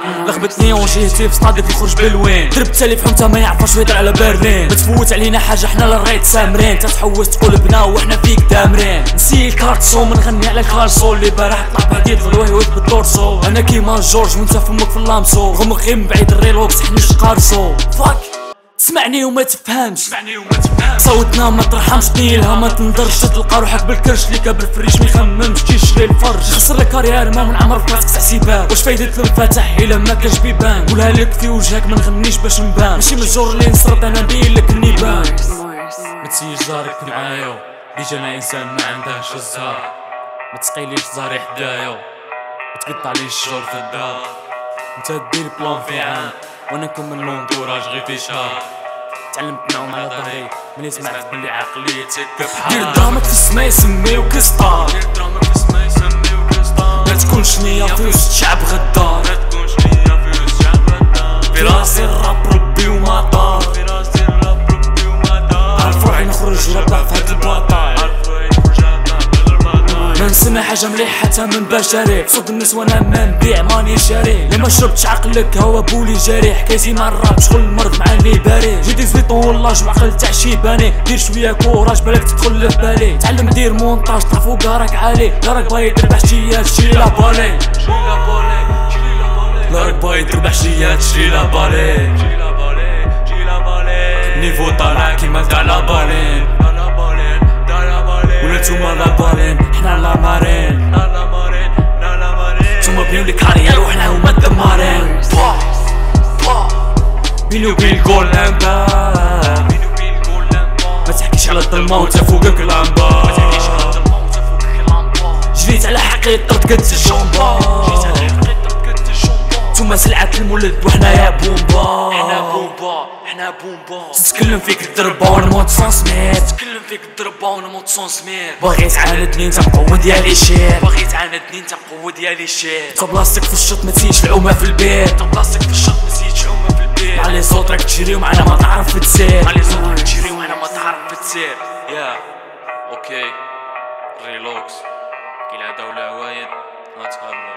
لخبطني وجهتي في صطادك يخرج بالوين. درب تاليف حمتا ما يعرفش يهضر على برلين. ما تفوت علينا حاجه حنا للريت سامرين. تتحوس تقول بنا وحنا فيك تامرين. نسي الكارتسو منغني على الكارسو اللي بارح طلع بعديد غدوه يوث بالدورسو. انا كيما جورج وانت فمك في اللامسو. غمق غير من بعيد الريلوكس حنش قارصو. فاك تسمعني وما تفهمش صوتنا ما ترحمش نيلها ما تنضرش. تلقى روحك بالكرش اللي كابر في الريش ميخممش تيشري الفرج. خسر الكارير ما منعمر في راسك حسيبات. واش فايدة المفاتح الا ما كانش بيبان. قولها لك في وجهك ما نغنيش باش نبان. ماشي من الجور اللي نصرت انا نبين لك النيبان. ما تسيش زارك معايا ديجا انا انسان ما عندهش الزهر. ما تسقيليش زاري حدايا وتقطع لي الشجر في الدار. انت دير بلان في عام وانا نكمل لونطوراج غير في شهر. تعلمت معاهم على ظهري ملي سمعت بلي عقليتك بحال. دير درامك في السما يسميوك ستار. ما تكونش نية في وسط شعب غدار. في راسي الراب ربي ومطار. عرفو عين نخرج ربع في هاد البطال. ما نسمع حاجه مليحه حتى من بشري. صوت الناس وانا ما نبيع ماني شاري. لما شربتش عقلك هوا بولي جاري. حكايتي مع الراب شغل المرض مع اللي باري. جيتي زبيطون والله جو عقل تاع شيباني. دير شويه كوراج بالك تدخل في بالي. تعلم دير مونتاج طرفو كاراك عالي. راك باغي تربح شتيات شري لا بالي. راك باغي تربح شتيات شري لا بالي. نيفو طالع كيما تاع لا بالين. ولا نتوما لا بالين حنا لا مارين. نتوما بنيو لي كارير وحنا هما الدمارين. بيني وبين الجول لامبا. ما تحكيش على الظلمة وانت فوقك لامبا. جريت على حقيقة قد الجومبا. نتوما سلعة المولد وحنايا بومبا. حنا بومبا تتكلم فيك الدربة وانا موت سونسمير. تتكلم فيك الدربة وانا موت سونسمير. باغي تعاندني انت مقوة ديالي شير. باغي تعاندني انت مقوة ديالي شير. تا بلاصتك في الشط ما تسيش العومة في البيت. تا بلاصتك في الشط ما تسيش العومة في البيت. مع لي صوت راك تشري ومعنا ما تعرف تسير. مع لي صوت راك تشري ومعنا ما تعرف تسير. يا اوكي ريلوكس كي العدا ولا عوايد ما تهرب.